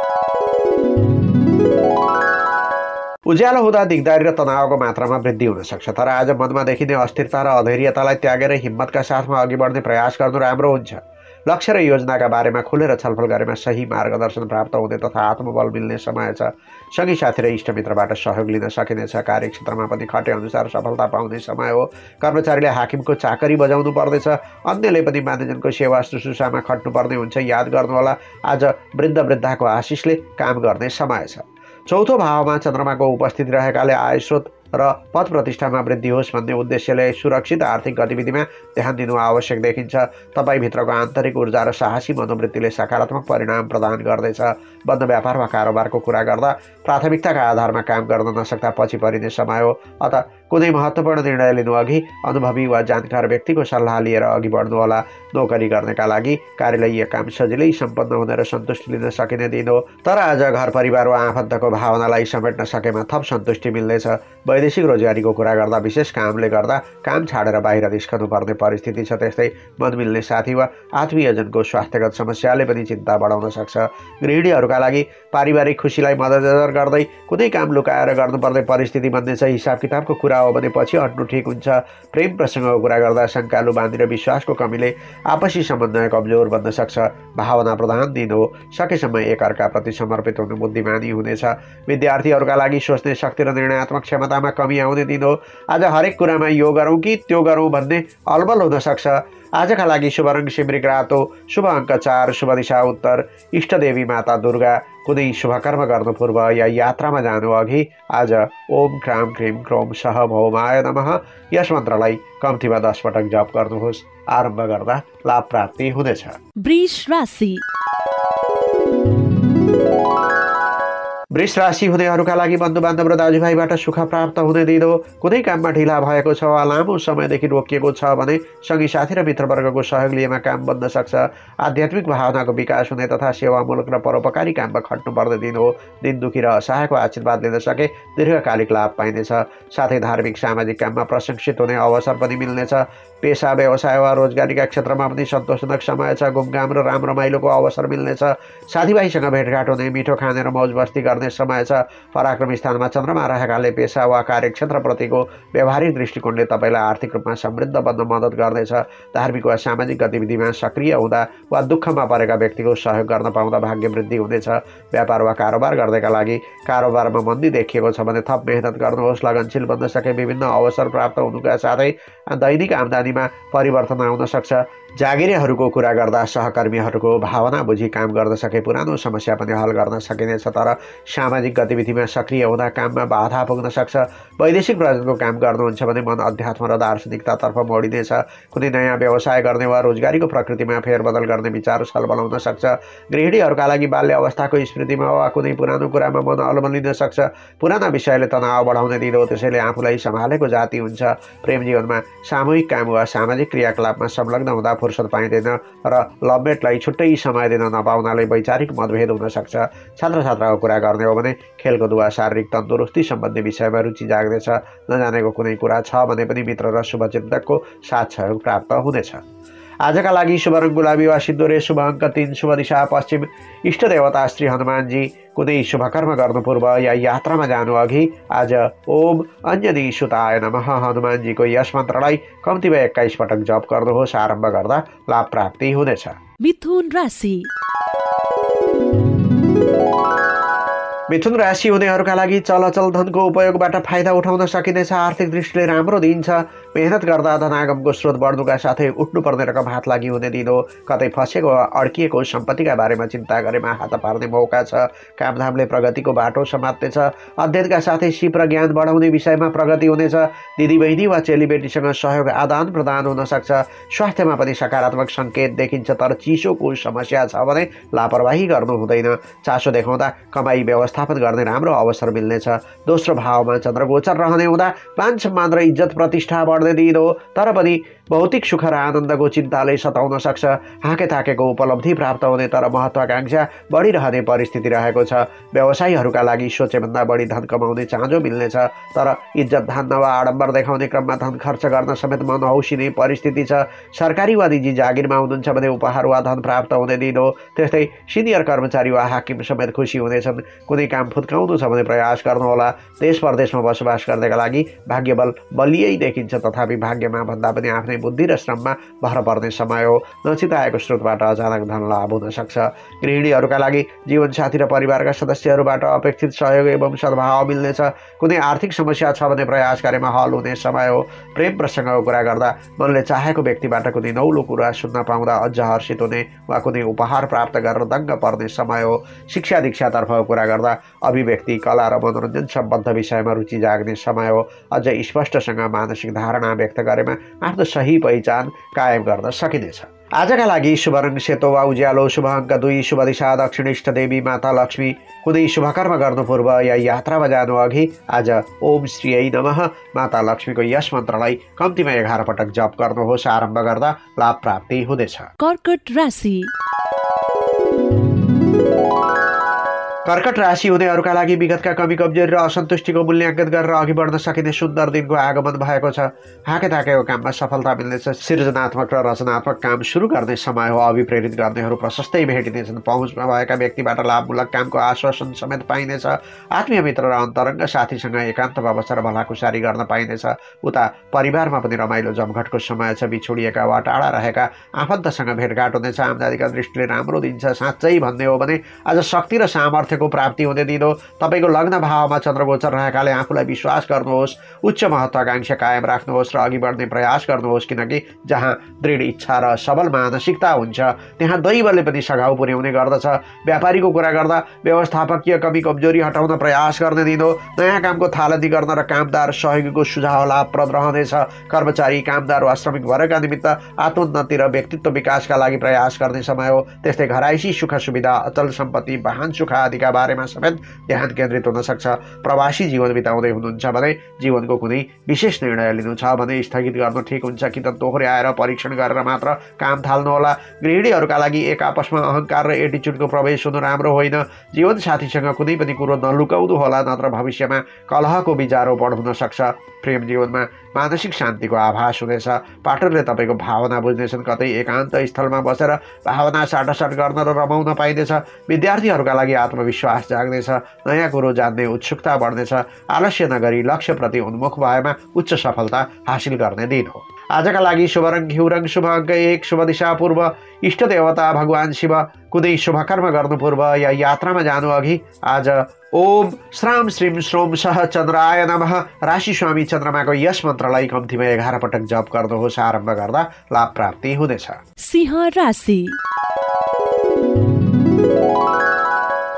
उज्यालो हुँदा दिगदारी र तनावको मात्रामा वृद्धि हुन सक्छ, तर आज मनमा देखिने अस्थिरता र अधैर्यतालाई त्यागेर हिम्मतका साथमा अघि बढ्ने प्रयास गर्नु राम्रो हुन्छ। लक्ष्य र योजनाका बारेमा खुलेर छलफल गरेमा सही मार्गदर्शन प्राप्त हुने तथा आत्मबल मिल्ने समय छ। सँगै साथी र इष्टमित्रबाट सहयोग लिन सकिनेछ। कार्यक्षेत्रमा पनि खटे अनुसार सफलता पाउने समय हो। कर्मचारीले हाकिमको चाकरी बजाउनु पर्नेछ। अन्यले पनि मानिजनको सेवा शुश्रूषामा खट्नुपर्ने हुन्छ। याद गर्नुहोला, आज वृद्ध वृद्धाको आशिषले काम गर्ने समय छ। चौथो भावमा चन्द्रमाको उपस्थिति रहेकाले आय स्रोत र पद प्रतिष्ठामा वृद्धि होस् भन्ने उद्देश्यले सुरक्षित आर्थिक गतिविधिमा ध्यान दिनु आवश्यक देखिन्छ। तपाईँभित्रको आन्तरिक ऊर्जा र साहसी मनोवृत्तिले सकारात्मक परिणाम प्रदान गर्दैछ। बन्द व्यापार वा कारोबारको कुरा गर्दा प्राथमिकताका आधारमा काम गर्न नसक्दा पछि परिने समय हो। अत कुनै महत्त्वपूर्ण निर्णय लिनु अघि अनुभवी वा जानकार व्यक्तिको सल्लाह लिएर अघि बढ्नुहोला। नोकरी गर्नेका लागि कार्यालयीय काम सजिलै सम्पन्न हुने र सन्तुष्टि लिन सकिने दिन हो। तर आज घर परिवार वा आफन्तको भावनालाई समेट्न सकेमा थप सन्तुष्टि मिल्नेछ। वैदेशिक रोजगारीको कुरा गर्दा विशेष कामले गर्दा काम छाडेर बाहिर निस्कनु पर्ने परिस्थिति छ। त्यस्तै मन मिल्ने साथी वा आत्मीयजनको स्वास्थ्यगत समस्याले पनि चिन्ता बढाउन सक्छ। गृहिणीहरूका लागि पारिवारिक खुसीलाई मद्देनजर गर्दै कुनै काम लुकाएर गर्नुपर्ने परिस्थिति बन्नेछ। हिसाब किताबको कुरा हो भने पछि हट्नु ठिक हुन्छ। प्रेम प्रसङ्गको कुरा गर्दा शङ्कालु बाँधी र विश्वासको कमीले आपसी समन्वय कमजोर बन्न सक्छ। भावना प्रधान दिन हो। सकेसम्म एकअर्काप्रति समर्पित हुनु बुद्धिमानी हुनेछ। विद्यार्थीहरूका लागि सोच्ने शक्ति र निर्णयात्मक क्षमतामा कमी आउने दिन हो। आज हरेक कुरामा यो गरौँ कि त्यो गरौँ भन्ने अलबल हुन सक्छ। आजका लागि शुभ रङ सिमरिक रातो, शुभ अङ्क चार, शुभ दिशा उत्तर, इष्टदेवी माता दुर्गा। कुनै शुभकर्म गर्नु पूर्व या यात्रामा जानु अघि आज ओम क्राम क्रिम क्रोम सह भौमाय नमः यस मन्त्रलाई कम्तीमा दस पटक जप गर्नुहोस्। आरम्भ गर्दा लाभ प्राप्ति हुनेछ। वृष राशि। वृष राशि हुनेहरूका लागि बन्धु बान्धव र दाजुभाइबाट सुख प्राप्त हुने दिन हो। कुनै काममा ढिला भएको छ वा लामो समयदेखि रोकिएको छ भने सँगै साथी र मित्रवर्गको सहयोग लिएमा काम बन्न सक्छ। आध्यात्मिक भावनाको विकास हुने तथा सेवामूलक र परोपकारी काममा खट्नुपर्ने दिन हो। दिन दुखी र असहायको आशीर्वाद लिन सके दीर्घकालिक लाभ पाइनेछ। साथै धार्मिक सामाजिक काममा प्रशंसित हुने अवसर पनि मिल्नेछ। पेसा व्यवसाय वा रोजगारीका क्षेत्रमा पनि सन्तोषजनक समय छ। घुमघाम र राम रमाइलोको अवसर मिल्नेछ। साथीभाइसँग भेटघाट हुने, मिठो खाने र मौज मस्ती गर्ने समय छ। पराक्रमी स्थानमा चन्द्रमा रहेकाले पेसा वा कार्यक्षेत्रप्रतिको व्यावहारिक दृष्टिकोणले तपाईँलाई आर्थिक रूपमा समृद्ध बन्न मद्दत गर्नेछ। धार्मिक वा सामाजिक गतिविधिमा सक्रिय हुँदा वा दुःखमा परेका व्यक्तिको सहयोग गर्न पाउँदा भाग्य वृद्धि हुनेछ। व्यापार वा कारोबार गर्नेका लागि कारोबारमा मन्दी देखिएको छ भने थप मेहनत गर्नुहोस्। लगनशील बन्न सके विभिन्न अवसर प्राप्त हुनुका साथै दैनिक आम्दानीमा परिवर्तन आउन सक्छ। जागिरेहरूको कुरा गर्दा सहकर्मीहरूको भावना बुझी काम गर्न सके पुरानो समस्या पनि हल गर्न सकिनेछ। तर सामाजिक गतिविधिमा सक्रिय हुँदा काममा बाधा पुग्न सक्छ। वैदेशिक प्रयोजनको काम गर्नुहुन्छ भने मन अध्यात्म र दार्शनिकतातर्फ मोडिनेछ। कुनै नयाँ व्यवसाय गर्ने वा रोजगारीको प्रकृतिमा फेरबदल गर्न विचार छलफल हुन सक्छ। गृहिणीहरूका लागि बाल्य अवस्थाको स्मृतिमा वा कुनै पुरानो कुरामा मन अलमलिन सक्छ। पुराना विषयले तनाव बढाउने दिन हो, त्यसैले आफूलाई सम्हालेको जाति हुन्छ। प्रेम जीवनमा सामूहिक काम वा सामाजिक क्रियाकलापमा संलग्न हुँदा फुर्सद पाइँदैन र लभमेटलाई छुट्टै समय दिन नपाउनाले वैचारिक मतभेद हुन सक्छ। छात्र छात्राको कुरा गर्ने हो भने खेलकुद वा शारीरिक तन्दुरुस्ती सम्बन्धी विषयमा रुचि जाग्नेछ। नजानेको कुनै कुरा छ भने पनि मित्र र शुभचिन्तकको साथ सहयोग प्राप्त हुनेछ। आजका लागि शुभ रङ गुलाबी वा सिन्दुरे, शुभ अङ्क तीन, शुभ दिशा पश्चिम, इष्ट देवता श्री हनुमानजी। कुनै शुभकर्म गर्नु पूर्व या यात्रामा जानु अघि आज ओम अन्यदी सुताय नमः हनुमानजीको यस मन्त्रलाई कम्तीमा एक्काइस पटक जप गर्नुहोस्। आरम्भ गर्दा लाभ प्राप्ति हुनेछ। मिथुन राशि। मिथुन राशि हुनेहरूका लागि चलचल धनको उपयोगबाट फाइदा उठाउन सकिनेछ। आर्थिक दृष्टिले राम्रो दिन छ। मेहनत गर्दा धनागमको स्रोत बढ्नुका साथै उठ्नुपर्ने रकम हात लागि हुने दिन हो। कतै फसेको वा अड्किएको सम्पत्तिका बारेमा चिन्ता गरेमा हात पार्ने मौका छ। कामधामले प्रगतिको बाटो समात्नेछ। अध्ययनका साथै सिप र ज्ञान बढाउने विषयमा प्रगति हुनेछ। दिदीबहिनी वा चेलीबेटीसँग सहयोग आदान प्रदान हुन सक्छ। स्वास्थ्यमा पनि सकारात्मक सङ्केत देखिन्छ, तर चिसोको समस्या छ भने लापरवाही गर्नु हुँदैन। चासो देखाउँदा कमाई व्यवस्थापन गर्ने राम्रो अवसर मिल्नेछ। दोस्रो भावमा चन्द्रगोचर रहने हुँदा मान सम्मान र इज्जत प्रतिष्ठा बढ्ने दिन हो, तर पनि भौतिक सुख र आनन्दको चिन्ताले सताउन सक्छ। हाके थाकेको उपलब्धि प्राप्त हुने तर महत्त्वाकांक्षा बढिरहने परिस्थिति रहेको छ। व्यवसायीहरूका लागि सोचेभन्दा बढी धन कमाउने चाँजो मिल्नेछ, तर इज्जत धान्न वा आडम्बर देखाउने क्रममा धन खर्च गर्न समेत मन हौसिने परिस्थिति छ। सरकारी वा निजी जागिरमा हुनुहुन्छ भने उपहार वा धन प्राप्त हुने दिन हो। त्यस्तै सिनियर कर्मचारी वा हाकिम समेत खुसी हुनेछन्। कुनै काम फुत्काउनु छ भने प्रयास गर्नुहोला। देश परदेशमा बसोबास गर्नका लागि भाग्यबल बलियै देखिन्छ, तथापि भाग्यमा भन्दा पनि आफ्नै बुद्धि र श्रममा भर पर्ने समय हो। नचिताएको स्रोतबाट अचानक धन लाभ हुन सक्छ। गृहिणीहरूका लागि जीवनसाथी र परिवारका सदस्यहरूबाट अपेक्षित सहयोग एवं सद्भाव मिल्नेछ। कुनै आर्थिक समस्या छ भने प्रयास गरेमा हल हुने समय हो। प्रेम प्रसङ्गको कुरा गर्दा मनले चाहेको व्यक्तिबाट कुनै नौलो कुरा सुन्न पाउँदा अझ हर्षित हुने वा कुनै उपहार प्राप्त गरेर दङ्ग पर्ने समय हो। शिक्षा दीक्षातर्फको कुरा गर्दा अभिव्यक्ति, कला र मनोरञ्जन सम्बद्ध विषयमा रुचि जाग्ने समय हो। अझ स्पष्टसँग मानसिक धारणा व्यक्त गरेमा आफ्नो सही पहिचान कायम गर्न सकिनेछ। आजका लागि शुभ रङ सेतो वा उज्यालो, शुभ अङ्क दुई, शुभ दिशा दक्षिण, इष्ट देवी माता लक्ष्मी। कुनै शुभकर्म गर्नु पूर्व या यात्रामा जानु अघि आज ओम श्रीयै नमः माता लक्ष्मीको यस मन्त्रलाई कम्तीमा एघार पटक जप गर्नुहोस्। आरम्भ गर्दा लाभ प्राप्ति हुनेछ। कर्कट राशि। कर्कट राशि हुनेहरूका लागि विगतका कमी कमजोरी र असन्तुष्टिको मूल्याङ्कन गरेर अघि बढ्न सकिने सुन्दर दिनको आगमन भएको छ। हाके थाकेको काममा सफलता मिल्नेछ। सृजनात्मक र रचनात्मक काम सुरु गर्ने समय हो। अभिप्रेरित गर्नेहरू प्रशस्तै भेटिनेछन्। पहुँचमा भएका व्यक्तिबाट लाभमूलक कामको आश्वासन समेत पाइनेछ। आत्मीय मित्र र अन्तरङ्ग साथीसँग एकान्तमा बसेर भलाकुसारी गर्न पाइनेछ। उता परिवारमा पनि रमाइलो जमघटको समय छ। बिछोडिएका वा टाढा रहेका आफन्तसँग भेटघाट हुनेछ। आमदानीका दृष्टिले राम्रो दिन छ। साँच्चै भन्ने हो भने आज शक्ति र सामर्थ्य को प्राप्ति हुने दिन हो। तपाईको लग्न भावमा चन्द्रगोचर रहेकाले आफूलाई विश्वास गर्नुहोस्। उच्च महत्त्वाकांक्षा कायम राख्नुहोस् र अघि बढ्ने प्रयास गर्नुहोस्, किनकि जहाँ दृढ इच्छा र सबल मानसिकता हुन्छ त्यहाँ दैवले पनि सघाउ पुर्याउने गर्दछ। व्यापारीको कुरा गर्दा व्यवस्थापकीय कमी कमजोरी हटाउन प्रयास गर्ने दिन हो। नयाँ कामको थालनी गर्न र कामदार सहयोगीको सुझाव लाभप्रद रहनेछ। कर्मचारी, कामदार वा श्रमिक वर्गका निमित्त आत्मोन्नति र व्यक्तित्व विकासका लागि प्रयास गर्ने समय हो। त्यस्तै घराइसी सुख सुविधा, अचल सम्पत्ति, वाहन सुख आदिका बारेमा समेत ध्यान केन्द्रित हुन सक्छ। प्रवासी जीवन बिताउँदै हुनुहुन्छ भने जीवनको कुनै विशेष निर्णय लिनु छ भने स्थगित गर्नु ठिक हुन्छ कि त दोहोऱ्याएर परीक्षण गरेर मात्र काम थाल्नुहोला। गृहिणीहरूका लागि एक आपसमा अहङ्कार र एटिच्युडको प्रवेश हुनु राम्रो होइन। जीवनसाथीसँग कुनै पनि कुरो नलुकाउनु होला, नत्र भविष्यमा कलहको बिजारोपण हुन सक्छ। प्रेम जीवनमा मानसिक शान्तिको आभास हुनेछ। पार्टनरले तपाईँको भावना बुझ्नेछन्। कतै एकान्त स्थलमा बसेर भावना साटासाट गर्न र रमाउन पाइनेछ। विद्यार्थीहरूका लागि आत्मविश्वास जाग्नेछ। नयाँ कुरो जान्ने उत्सुकता बढ्नेछ। आलस्य नगरी लक्ष्यप्रति उन्मुख भएमा उच्च सफलता हासिल गर्ने दिन हो। आजका लागि शुभ रङ घिउ रङ, शुभ अङ्क एक, शुभ दिशा पूर्व, इष्ट देवता भगवान शिव। कुनै शुभकर्म गर्नु पूर्व या यात्रामा जानु अघि आज ओम श्राम श्रीम श्रोम सह चन्द्राय नमः राशि स्वामी चन्द्रमाको यस मन्त्रलाई कम्तीमा एघार पटक जप गर्नुहोस्। आरम्भ गर्दा लाभ प्राप्ति हुनेछ। सिंह राशि।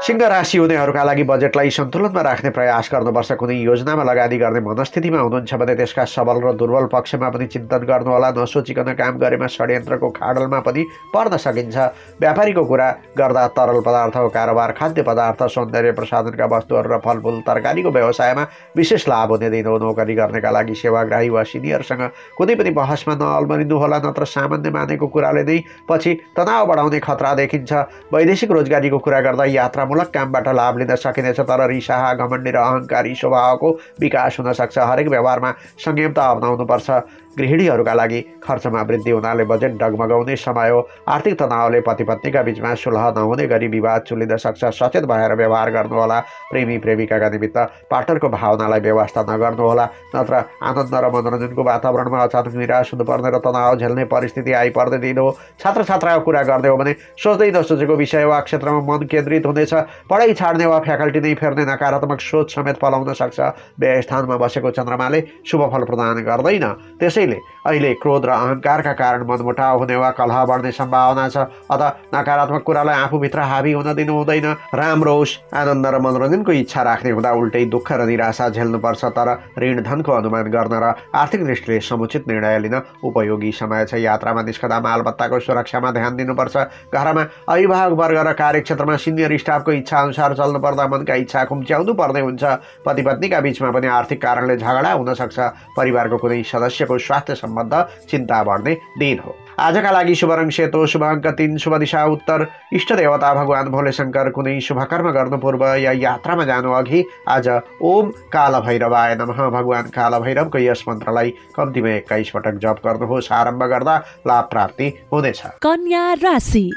सिंह राशि हुनेहरूका लागि बजेटलाई सन्तुलनमा राख्ने प्रयास गर्नुपर्छ। कुनै योजनामा लगानी गर्ने मनस्थितिमा हुनुहुन्छ भने त्यसका सबल र दुर्बल पक्षमा पनि चिन्तन गर्नुहोला। नसोचिकन काम गरेमा षड्यन्त्रको खाडलमा पनि पर्न सकिन्छ। व्यापारीको कुरा गर्दा तरल पदार्थको कारोबार, खाद्य पदार्थ, सौन्दर्य प्रसाधनका वस्तुहरू र फलफुल तरकारीको व्यवसायमा विशेष लाभ हुने दिन हो। नोकरी गर्नेका लागि सेवाग्राही वा सिनियरसँग कुनै पनि बहसमा नअल्मरिनुहोला, नत्र सामान्य मानेको कुराले नै पछि तनाव बढाउने खतरा देखिन्छ। वैदेशिक रोजगारीको कुरा गर्दा यात्रामूलक कामबाट लाभ लिन सकिनेछ, तर रिसाहा, घमण्डी र अहङ्कारी स्वभावको विकास हुन सक्छ। हरेक व्यवहारमा संयमता अपनाउनुपर्छ। गृहिणीहरूका लागि खर्चमा वृद्धि हुनाले बजेट डगमगाउने समय हो। आर्थिक तनावले पति पत्नीका बीचमा सुलह नहुने गरी विवाद चुलिन सक्छ। सचेत भएर व्यवहार गर्नुहोला। प्रेमी प्रेमिकाका निमित्त पार्टनरको भावनालाई व्यवस्था नगर्नुहोला, नत्र आनन्द र मनोरञ्जनको वातावरणमा अचानक निराश हुनुपर्ने र तनाव झेल्ने परिस्थिति आइपर्ने दिन हो। छात्र छात्राको कुरा गर्ने हो भने सोच्दै नसोचेको विषय वा क्षेत्रमा मन केन्द्रित हुनेछ। पढाइ छाड्ने वा फ्याकल्टी नै फेर्ने नकारात्मक सोच समेत पलाउन सक्छ। व्यय स्थानमा बसेको चन्द्रमाले शुभ फल प्रदान गर्दैन, त्यसैले अहिले क्रोध र अहङ्कारका कारण मनमुटाव हुने वा कलह बढ्ने सम्भावना छ। अत नकारात्मक कुरालाई आफूभित्र हावी हुन दिनु हुँदैन। राम्रो होस्। आनन्द र मनोरञ्जनको इच्छा राख्ने हुँदा उल्टै दुःख र निराशा झेल्नुपर्छ, तर ऋण धनको अनुमान गर्न र आर्थिक दृष्टिले समुचित निर्णय लिन उपयोगी समय छ। यात्रामा निस्कँदा मालमत्ताको सुरक्षामा ध्यान दिनुपर्छ। घरमा अभिभावक वर्ग र कार्यक्षेत्रमा सिनियर स्टाफको इच्छा अनुसार चल्नु पर्दा मनका इच्छा खुम्च्याउनु पर्ने हुन्छ। पति पत्नीका बीचमा पनि आर्थिक कारणले झगडा हुन सक्छ। परिवारको कुनै सदस्यको स्वास्थ्य सम्बन्ध चिन्ता बढ्ने दिन हो। आजका लागि शुभ रङ सेतो, शुभ अङ्क तीन, शुभ दिशा उत्तर, इष्ट देवता भगवान भोले शङ्कर। कुनै शुभ कर्म गर्नु पूर्व या यात्रामा जानु अघि आज ओम काल भैरवाय नमः भगवान काल भैरवको यस मन्त्रलाई कम्तीमा एक्काइस पटक जप गर्नुहोस्। आरम्भ गर्दा लाभ प्राप्ति हुनेछ। कन्या राशि।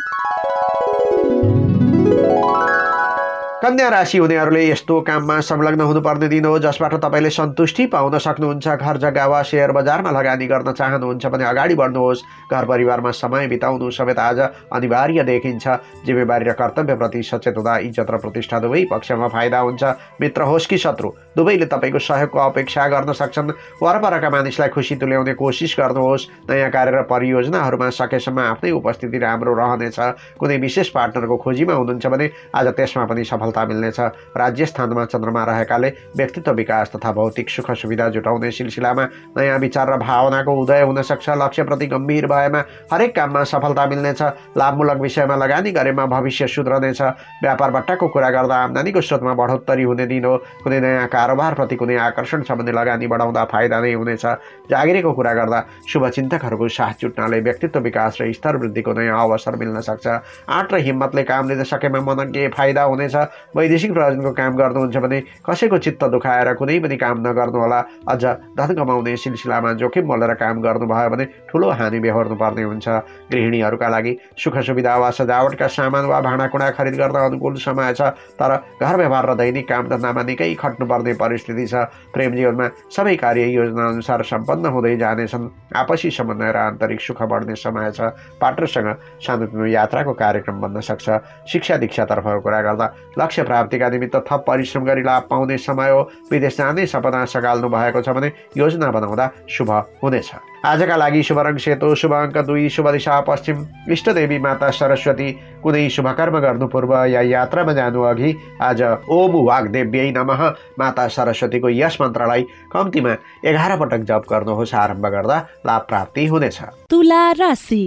कन्या राशि हुनेहरूले यस्तो काममा संलग्न हुनुपर्ने दिन हो जसबाट तपाईँले सन्तुष्टि पाउन सक्नुहुन्छ। घर जग्गा वा सेयर बजारमा लगानी गर्न चाहनुहुन्छ भने अगाडि बढ्नुहोस्। घर परिवारमा समय बिताउनु समेत आज अनिवार्य देखिन्छ। जिम्मेवारी र कर्तव्यप्रति सचेत हुँदा इज्जत र प्रतिष्ठा दुवै पक्षमा फाइदा हुन्छ। मित्र होस् कि शत्रु, दुवैले तपाईँको सहयोगको अपेक्षा गर्न सक्छन्। वरपरका मानिसलाई खुसी तुल्याउने कोसिस गर्नुहोस्। नयाँ कार्य र परियोजनाहरूमा सकेसम्म आफ्नै उपस्थिति राम्रो रहनेछ। कुनै विशेष पार्टनरको खोजीमा हुनुहुन्छ भने आज त्यसमा पनि सफल मिल्नेछ। राज्य स्थानमा चन्द्रमा रहेकाले व्यक्तित्व विकास तथा भौतिक सुख सुविधा जुटाउने सिलसिलामा नयाँ विचार र भावनाको उदय हुन सक्छ। लक्ष्यप्रति गम्भीर भएमा हरेक काममा सफलता मिल्नेछ। लाभमूलक विषयमा लगानी गरेमा भविष्य सुध्रनेछ। व्यापार बट्टाको कुरा गर्दा आम्दानीको स्रोतमा बढोत्तरी हुने दिन हो। कुनै नयाँ कारोबारप्रति कुनै आकर्षण सम्बन्धी लगानी बढाउँदा फाइदा नै हुनेछ। जागिरीको कुरा गर्दा शुभचिन्तकहरूको साथ जुट्नाले व्यक्तित्व विकास र स्तर वृद्धिको नयाँ अवसर मिल्न सक्छ। आँट र हिम्मतले काम लिन सकेमा मनज्ञ फाइदा हुनेछ। वैदेशिक प्रयोजनको काम गर्नुहुन्छ भने कसैको चित्त दुखाएर कुनै पनि काम नगर्नुहोला। अझ धन कमाउने सिलसिलामा जोखिम मोलेर काम गर्नुभयो भने ठुलो हानि बेहोर्नु पर्ने हुन्छ। गृहिणीहरूका लागि सुख सुविधा वा सजावटका सामान वा भाँडाकुँडा खरिद गर्न अनुकूल समय छ, तर घर व्यवहार र दैनिक कामधन्दामा निकै खट्नुपर्ने परिस्थिति छ। प्रेम जीवनमा सबै कार्य योजना अनुसार सम्पन्न हुँदै जानेछन्। आपसी समन्वय र आन्तरिक सुख बढ्ने समय छ। पार्टनरसँग सानोतिनो यात्राको कार्यक्रम बन्न सक्छ। शिक्षा दीक्षातर्फको कुरा गर्दा लक्ष्य प्राप्तिका निमित्त थप परिश्रम गरी लाभ पाउने समय हो। विदेश जाने सपना सगाल्नु भएको छ भने योजना बनाउँदा शुभ हुनेछ। आजका लागि शुभ रङ सेतो, शुभ अङ्क दुई, शुभ दिशा पश्चिम, इष्टदेवी माता सरस्वती। कुनै शुभ कर्म गर्नु पूर्व या यात्रामा जानु अघि आज ओम वाग्देव्यै नमः माता सरस्वतीको यस मन्त्रलाई कम्तीमा एघार पटक जप गर्नुहोस्। आरम्भ गर्दा लाभ प्राप्ति हुनेछ। तुला राशि।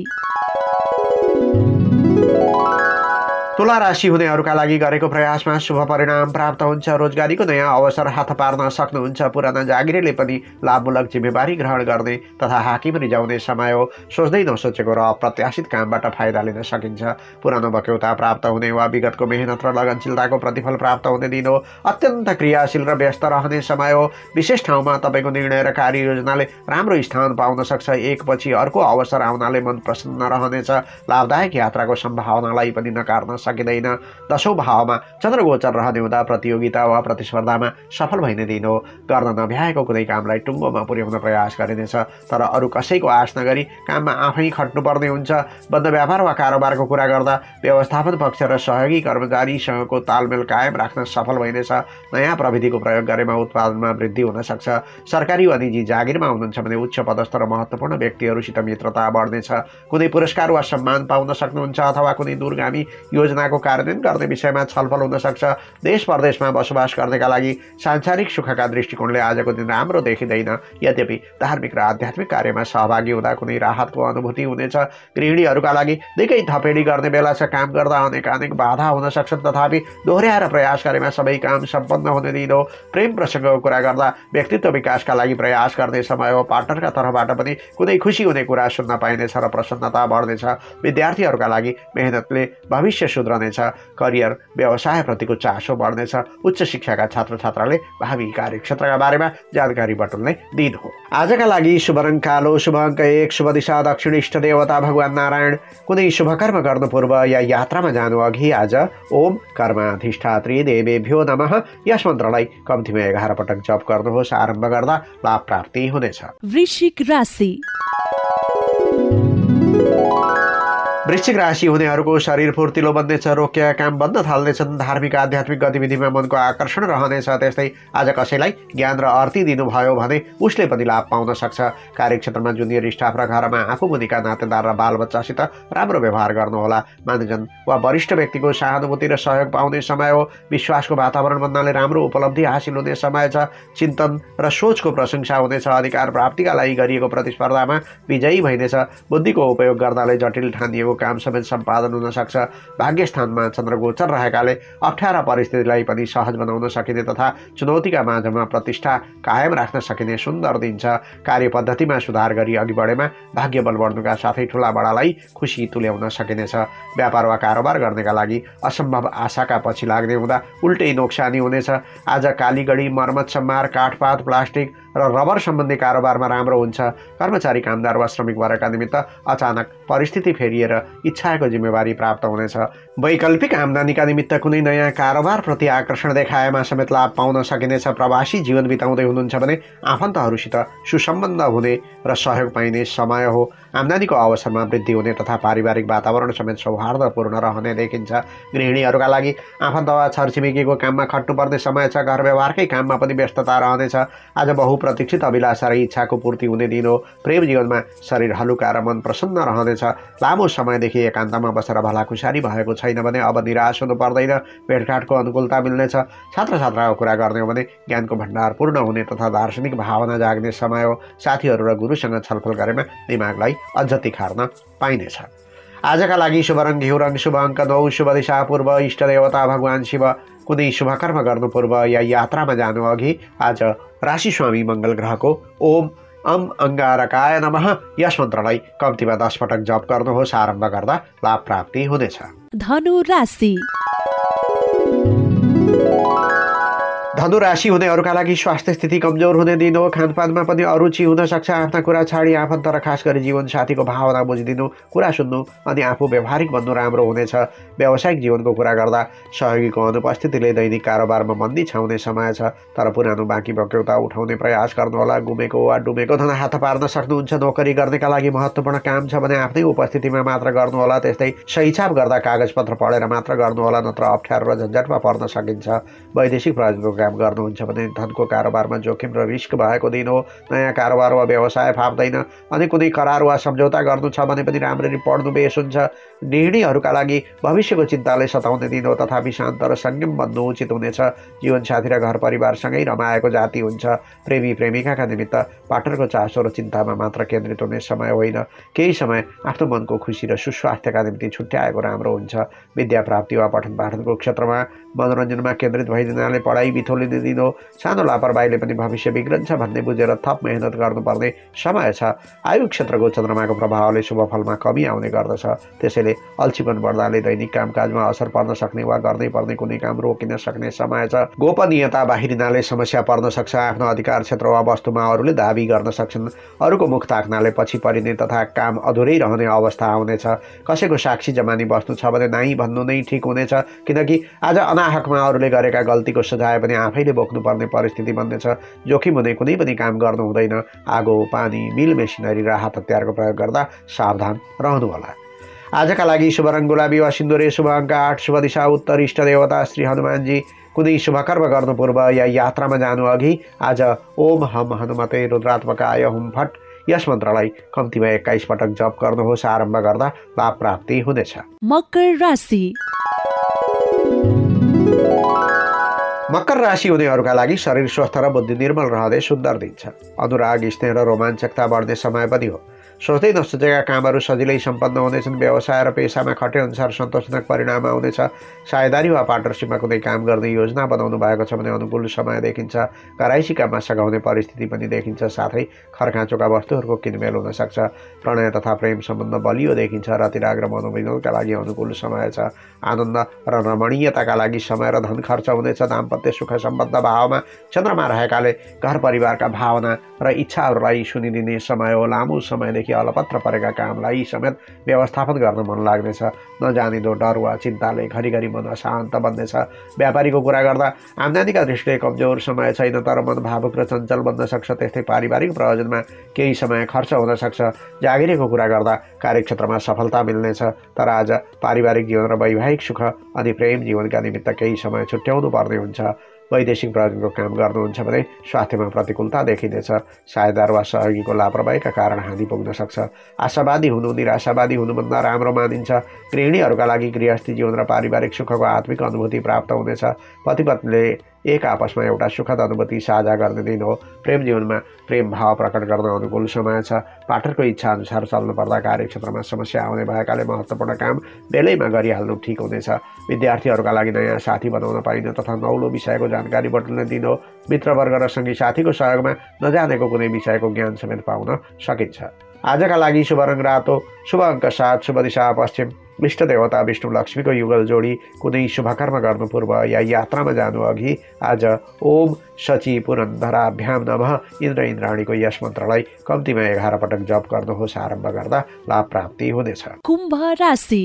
तुला राशि हुनेहरूका लागि गरेको प्रयासमा शुभ परिणाम प्राप्त हुन्छ। रोजगारीको नयाँ अवसर हात पार्न सक्नुहुन्छ। पुराना जागिरीले पनि लाभमूलक जिम्मेवारी ग्रहण गर्ने तथा हाकिम रिजाउने समय हो। सोच्दै नसोचेको र अप्रत्याशित कामबाट फाइदा लिन सकिन्छ। पुरानो बक्यौता प्राप्त हुने वा विगतको मेहनत र लगनशीलताको प्रतिफल प्राप्त हुने दिन हो। अत्यन्त क्रियाशील र व्यस्त रहने समय हो। विशेष ठाउँमा तपाईँको निर्णय र कार्ययोजनाले राम्रो स्थान पाउन सक्छ। एकपछि अर्को अवसर आउनाले मन प्रसन्न रहनेछ। लाभदायक यात्राको सम्भावनालाई पनि नकार्न सकिँदैन। दशौं भावमा चन्द्रगोचर रहने हुँदा प्रतियोगिता वा प्रतिस्पर्धामा सफल भइने दिन हो। गर्न नभ्याएको कुनै कामलाई टुङ्गोमा पुर्याउन प्रयास गरिनेछ, तर अरू कसैको आश नगरी काममा आफै खट्नुपर्ने हुन्छ। बन्द व्यापार वा कारोबारको कुरा गर्दा व्यवस्थापन पक्ष र सहयोगी कर्मचारीसँगको तालमेल कायम राख्न सफल भइनेछ। नयाँ प्रविधिको प्रयोग गरेमा उत्पादनमा वृद्धि हुन सक्छ। सरकारी वा निजी जागिरमा हुनुहुन्छ भने उच्च पदस्थ र महत्त्वपूर्ण व्यक्तिहरूसित मित्रता बढ्नेछ। कुनै पुरस्कार वा सम्मान पाउन सक्नुहुन्छ अथवा कुनै दूरगामी योजना योजनाको कार्यान्वयन गर्ने विषयमा छलफल हुन सक्छ। देश परदेशमा बसोबास गर्नेका लागि सांसारिक सुखका दृष्टिकोणले आजको दिन राम्रो देखिँदैन। यद्यपि धार्मिक र आध्यात्मिक कार्यमा सहभागी हुँदा कुनै राहतको अनुभूति हुनेछ। गृहिणीहरूका लागि निकै थपेडी गर्ने बेला छ। काम गर्दा अनेक अनेक बाधा हुन सक्छन्, तथापि दोहोऱ्याएर प्रयास गरेमा सबै काम सम्पन्न हुने दिन हो। प्रेम प्रसङ्गको कुरा गर्दा व्यक्तित्व विकासका लागि प्रयास गर्ने समय हो। पार्टनरका तर्फबाट पनि कुनै खुसी हुने कुरा सुन्न पाइनेछ र प्रसन्नता बढ्नेछ। विद्यार्थीहरूका लागि मेहनतले भविष्य सुध्रनेछ। करियर व्यवसायप्रतिको चासो बढ्नेछ। उच्च शिक्षाका छात्र छात्राले भावी कार्यक्षेत्रका बारेमा जानकारी बटुल्ने दिन हो। आजका लागि शुभ रङ कालो, शुभ अङ्क एक, शुभ दिशा दक्षिण, इष्ट देवता भगवान् नारायण। कुनै शुभ कर्म गर्नु पूर्व या यात्रामा जानु अघि आज ओम कर्माधिष्ठात्री देवेभ्यो नमः यस मन्त्रलाई कम्तीमा एघार पटक जप गर्नुहोस्। आरम्भ गर्दा लाभ प्राप्ति हुनेछ। वृश्चिक राशि। वृश्चिक राशि हुनेहरूको शरीर फुर्तिलो बन्नेछ। रोकिएका काम बन्न थाल्नेछन्। धार्मिक आध्यात्मिक गतिविधिमा मनको आकर्षण रहनेछ। त्यस्तै आज कसैलाई ज्ञान र अर्थी दिनुभयो भने उसले पनि लाभ पाउन सक्छ। कार्यक्षेत्रमा जुनियर स्टाफ र घरमा आफू मुनिका नातेदार र बालबच्चासित राम्रो व्यवहार गर्नुहोला। मानिजन वा वरिष्ठ व्यक्तिको सहानुभूति र सहयोग पाउने समय हो। विश्वासको वातावरण बन्नाले राम्रो उपलब्धि हासिल हुने समय छ। चिन्तन र सोचको प्रशंसा हुनेछ। अधिकार प्राप्तिका लागि गरिएको प्रतिस्पर्धामा विजयी भइनेछ। बुद्धिको उपयोग गर्नाले जटिल ठानिएको काम समेत सम्पादन हुन सक्छ। भाग्यस्थानमा चन्द्रगोचर रहेकाले अप्ठ्यारा परिस्थितिलाई पनि सहज बनाउन सकिने तथा चुनौतीका माझमा प्रतिष्ठा कायम राख्न सकिने सुन्दर दिन छ। कार्य पद्धतिमा सुधार गरी अघि बढेमा भाग्य बल बढ्नुका साथै ठुला बडालाई खुसी तुल्याउन सकिनेछ। व्यापार वा कारोबार गर्नेका लागि असम्भव आशाका पछि लाग्ने हुँदा उल्टै नोक्सानी हुनेछ। आज कालीगढी, मर्मत सम्मार, काठपात, प्लास्टिक र रबर सम्बन्धी कारोबारमा राम्रो हुन्छ। कर्मचारी, कामदार वा श्रमिक वर्गका निमित्त अचानक परिस्थिति फेरिएर इच्छाको जिम्मेवारी प्राप्त हुनेछ। वैकल्पिक आम्दानीका निमित्त कुनै नयाँ कारोबारप्रति आकर्षण देखाएमा समेत लाभ पाउन सकिनेछ। प्रवासी जीवन बिताउँदै हुनुहुन्छ भने आफन्तहरूसित सुसम्बन्ध हुने र सहयोग पाइने समय हो। आम्दानीको अवसरमा वृद्धि हुने तथा पारिवारिक वातावरण समेत सौहार्दपूर्ण रहने देखिन्छ। गृहिणीहरूका लागि आफन्त वा छरछिमेकीको काममा खट्नुपर्ने समय छ। घर व्यवहारकै काममा पनि व्यस्तता रहनेछ। आज बहुप्रतीक्षित अभिलाषा र इच्छाको पूर्ति हुने दिन हो। प्रेम जीवनमा शरीर हलुका र मन प्रसन्न रहनेछ। लामो समयदेखि एकान्तमा बसेर भलाखुसारी भएको छैन भने अब निराश हुनु पर्दैन। भेटघाटको अनुकूलता मिल्नेछ। छात्र छात्राको कुरा गर्ने हो भने ज्ञानको भण्डार पूर्ण हुने तथा दार्शनिक भावना जाग्ने समय हो। साथीहरू र गुरुसँग छलफल गरेमा दिमागलाई अझ तिखार्न पाइनेछ। आजका लागि शुभ रङ घिउ रङ, शुभ अङ्क नौ, शुभ दिशा पूर्व, इष्ट देवता भगवान् शिव। कुनै शुभ कर्म गर्नु पूर्व या यात्रामा जानु अघि आज राशि स्वामी मङ्गल ग्रहको ओम अम अङ्गारकाय नमः यस मन्त्रलाई कम्तीमा दस पटक जप गर्नुहोस्। आरम्भ गर्दा लाभ प्राप्ति हुनेछ। धनु राशि। धनु राशि हुनेहरूका लागि स्वास्थ्य स्थिति कमजोर हुने दिन हो। खानपानमा पनि अरुचि हुन सक्छ। आफ्ना कुरा छाडी आफन्त र खास गरी जीवनसाथीको भावना बुझिदिनु, कुरा सुन्नु अनि आफू व्यवहारिक बन्नु राम्रो हुनेछ। व्यावसायिक जीवनको कुरा गर्दा सहयोगीको अनुपस्थितिले दैनिक कारोबारमा मन्दी छाउने समय छ। तर पुरानो बाँकी बक्यौता उठाउने प्रयास गर्नुहोला। गुमेको वा डुबेको धन हात पार्न सक्नुहुन्छ। नोकरी गर्नेका लागि महत्त्वपूर्ण काम छ भने आफ्नै उपस्थितिमा मात्र गर्नुहोला। त्यस्तै सहीछाप गर्दा कागजपत्र पढेर मात्र गर्नुहोला, नत्र अप्ठ्यारो र झन्झटमा पर्न सकिन्छ। वैदेशिक प्रयोजनको काम गर्नुहुन्छ भने धनको कारोबारमा जोखिम र रिस्क भएको दिन हो। नयाँ कारोबार वा व्यवसाय फाप्दैन। अनि कुनै करार वा सम्झौता गर्नु छ भने पनि राम्ररी पढ्नु बेस हुन्छ। गृहिणीहरूका लागि भविष्यको चिन्ताले सताउने दिन हो, तथापि शान्त र संयम बन्नु उचित हुनेछ। जीवनसाथी र घर परिवारसँगै रमाएको जाति हुन्छ। प्रेमी प्रेमिकाका निमित्त पार्टनरको चासो र चिन्तामा मात्र केन्द्रित हुने समय होइन। केही समय आफ्नो मनको खुसी र सुस्वास्थ्यका निम्ति छुट्याएको राम्रो हुन्छ। विद्या प्राप्ति वा पठन पाठनको क्षेत्रमा मनोरञ्जनमा केन्द्रित भइदिनाले पढाइ बिथोलिने दिन हो। सानो लापरवाहीले पनि भविष्य बिग्रन्छ भन्ने बुझेर थप मेहनत गर्नुपर्ने समय छ। आयु क्षेत्रको चन्द्रमाको प्रभावले शुभफलमा कमी आउने गर्दछ। त्यसैले अल्छीपन बढ्दाले दैनिक कामकाजमा असर पर्न सक्ने वा गर्नै पर्ने कुनै काम रोकिन सक्ने समय छ। गोपनीयता बाहिरिनाले समस्या पर्न सक्छ। आफ्नो अधिकार क्षेत्र वा वस्तुमा अरूले दाबी गर्न सक्छन्। अरूको मुख ताक्नाले पछि परिने तथा काम अधुरै रहने अवस्था आउनेछ। कसैको साक्षी जमानी बस्नु छ भने नाइ भन्नु नै ठिक हुनेछ, किनकि आज अनाहकमा अरूले गरेका गल्तीको सजाय पनि आफैले बोक्नुपर्ने परिस्थिति बन्नेछ। जोखिम हुने कुनै पनि काम गर्नु हुँदैन। आगो, पानी, मिल मेसिनरी र हात हतियारको प्रयोग गर्दा सावधान रहनुहोला। आजका लागि शुभ रङ गुलाबी वा सिन्दुरे, शुभ अङ्क आठ, शुभ दिशा उत्तर, इष्ट देवता श्री हनुमानजी। कुनै शुभ कर्म गर्नु पूर्व या यात्रामा जानु अघि आज ओम हम हनुमते रुद्रात्मकाय हुम फट यस मन्त्रलाई कम्तीमा एक्काइस पटक जप गर्नुहोस्। आरम्भ गर्दा लाभ प्राप्ति हुनेछ। मकर राशि। मकर राशि हुनेहरूका लागि शरीर स्वस्थ र बुद्धि निर्मल रहँदै सुन्दर दिन्छ। अनुराग, स्नेह र रोमाञ्चकता बढ्ने समय पनि हो। सोच्दै नसोचेका कामहरू सजिलै सम्पन्न हुनेछन्। व्यवसाय र पेसामा खटे अनुसार सन्तोषजनक परिणाम आउनेछ। साझेदारी वा पार्टनरसिपमा कुनै काम गर्ने योजना बनाउनु भएको छ भने अनुकूल समय देखिन्छ। घराइसी काममा सघाउने परिस्थिति पनि देखिन्छ। साथै खरखाँचोका वस्तुहरूको किनमेल हुन सक्छ। प्रणय तथा प्रेम सम्बन्ध बलियो देखिन्छ। रतिराग र मनोविनोदका लागि अनुकूल समय छ। आनन्द र रमणीयताका लागि समय र धन खर्च हुनेछ। दाम्पत्य सुख सम्बन्ध भावमा चन्द्रमा रहेकाले घर परिवारका भावना र इच्छाहरूलाई सुनिदिने समय हो। लामो समयदेखि अलपत्र परेका कामलाई समेत व्यवस्थापन गर्न मन लाग्नेछ। नजानिदो डर वा चिन्ताले घरिघरि मन अशान्त बन्नेछ। व्यापारीको कुरा गर्दा आम्दानीका दृष्टिले कमजोर समय छैन, तर मन भावुक र चञ्चल बन्न सक्छ। त्यस्तै पारिवारिक प्रयोजनमा केही समय खर्च हुन सक्छ। जागिरेको कुरा गर्दा कार्यक्षेत्रमा सफलता मिल्नेछ, तर आज पारिवारिक जीवन र वैवाहिक सुख अनि प्रेम जीवनका निमित्त केही समय छुट्याउनु पर्ने हुन्छ। वैदेशिक प्रयोजनको काम गर्नुहुन्छ भने स्वास्थ्यमा प्रतिकूलता देखिनेछ। साझेदार वा सहयोगीको लापरवाहीका कारण हानि पुग्न सक्छ। आशावादी हुनु निराशावादी हुनुभन्दा राम्रो मानिन्छ। गृहिणीहरूका लागि गृहस्थी जीवन र पारिवारिक सुखको आत्मिक अनुभूति प्राप्त हुनेछ। पति पत्नीले एक आपसमा एउटा सुखद अनुभूति साझा गर्ने दिन हो। प्रेम जीवनमा प्रेम भाव प्रकट गर्न अनुकूल समय छ। पार्टनरको इच्छा अनुसार चल्नुपर्दा कार्यक्षेत्रमा समस्या आउने भएकाले महत्त्वपूर्ण काम बेलैमा गरिहाल्नु ठिक हुनेछ। विद्यार्थीहरूका लागि नयाँ साथी बनाउन पाइने तथा नौलो विषयको जानकारी बटुल्ने दिन हो। मित्रवर्ग र सङ्गी साथीको सहयोगमा नजानेको कुनै विषयको ज्ञान समेत पाउन सकिन्छ। आजका लागि शुभ रङ रातो, शुभ अङ्क सात, शुभ दिशा पश्चिम। इष्ट देवता विष्णु लक्ष्मीको युगल जोडी। कुनै शुभकर्म गर्नु पूर्व या यात्रामा जानु अघि आज ओम शची पुरन्दराभ्याम नमः इन्द्र इन्द्राणीको यस मन्त्रलाई कम्तीमा एघार पटक जप गर्नुहोस्। आरम्भ गर्दा लाभ प्राप्ति हुनेछ। कुम्भ राशि।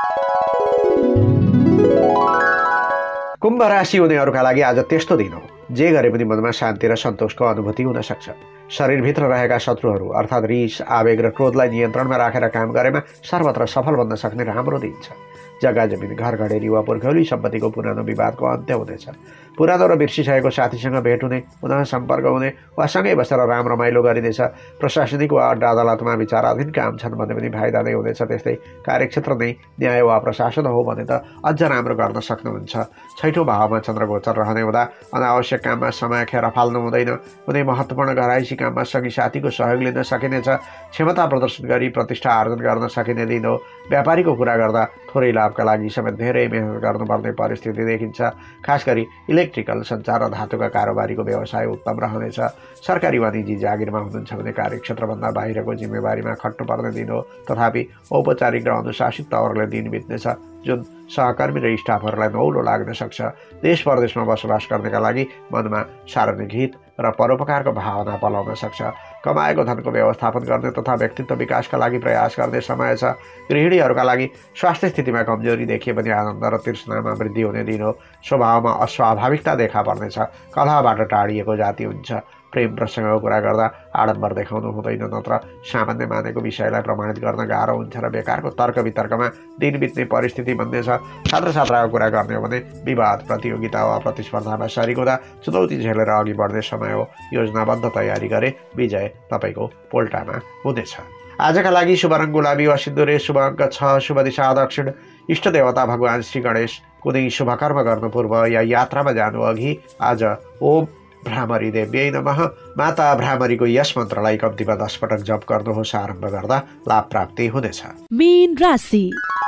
कुम्भ राशि हुनेहरूका लागि आज त्यस्तो दिन हो जे गरे पनि मनमा शान्ति र सन्तोषको अनुभूति हुन सक्छ। शरीरभित्र रहेका शत्रुहरू अर्थात् रिस, आवेग र क्रोधलाई नियन्त्रणमा राखेर काम गरेमा सर्वत्र सफल बन्न सक्ने राम्रो दिन छ। जग्गा जमिन, घर घडेरी वा पुर्खौली सम्पत्तिको पुरानो विवादको अन्त्य हुनेछ। पुरानो र बिर्सिसकेको साथीसँग भेट हुने, पुनः सम्पर्क हुने वा सँगै बसेर राम रमाइलो गरिनेछ। प्रशासनिक वा अड्डा अदालतमा विचाराधीन काम छन् भने पनि फाइदा नै हुनेछ। त्यस्तै कार्यक्षेत्र नै न्याय वा प्रशासन हो भने त अझ राम्रो गर्न सक्नुहुन्छ। छैठौँ भावमा चन्द्र गोचर रहने हुँदा अनावश्यक काममा समय खेर फाल्नु हुँदैन। कुनै महत्त्वपूर्ण घराइसी काममा सङ्गी साथीको सहयोग लिन सकिनेछ। क्षमता प्रदर्शन गरी प्रतिष्ठा आर्जन गर्न सकिने दिन हो। व्यापारीको कुरा गर्दा थोरै लाभका लागि समेत धेरै मेहनत गर्नुपर्ने परिस्थिति देखिन्छ। खास गरी इलेक्ट्रिकल, सञ्चार र धातुका कारोबारीको व्यवसाय उत्तम रहनेछ। सरकारी वा निजी जागिरमा हुनुहुन्छ भने कार्यक्षेत्रभन्दा बाहिरको जिम्मेवारीमा खट्नुपर्ने दिन हो। तथापि औपचारिक र अनुशासित तवरले दिन बित्नेछ, जुन सहकर्मी र स्टाफहरूलाई नौलो लाग्न सक्छ। देश परदेशमा बसोबास गर्नेका लागि मनमा सार्वजनिक हित र परोपकारको भावना पलाउन सक्छ। कमाएको धनको व्यवस्थापन गर्ने तथा व्यक्तित्व विकासका लागि प्रयास गर्ने समय छ। गृहिणीहरूका लागि स्वास्थ्य स्थितिमा कमजोरी देखिए पनि आनन्द र तृष्णामा वृद्धि हुने दिन हो। स्वभावमा अस्वाभाविकता देखा पर्नेछ। कलहबाट टाढिएको जाति हुन्छ। प्रेम प्रसङ्गको कुरा गर्दा आडम्बर देखाउनु हुँदैन, नत्र सामान्य मानेको विषयलाई प्रमाणित गर्न गाह्रो हुन्छ र बेकारको तर्क वितर्कमा दिन बित्ने परिस्थिति बन्नेछ। छात्र छात्राको कुरा गर्ने हो भने विवाद, प्रतियोगिता वा प्रतिस्पर्धामा सरिक हुँदा चुनौती झेलेर अघि बढ्ने समय हो। योजनाबद्ध तयारी गरे विजय तपाईँको पोल्टामा हुनेछ। आजका लागि शुभ रङ गुलाबी वा सिन्दुरे, शुभ अङ्क छ, शुभ दिशा दक्षिण। इष्ट देवता भगवान श्री गणेश। कुनै शुभकर्म गर्नु पूर्व या यात्रामा जानु अघि आज ओम भ्रामरी देव्यै नमः माता भ्रामरीको यस मन्त्रलाई कम्तीमा दस पटक जप गर्नुहोस्। आरम्भ गर्दा लाभ प्राप्ति हुनेछ। मीन राशि।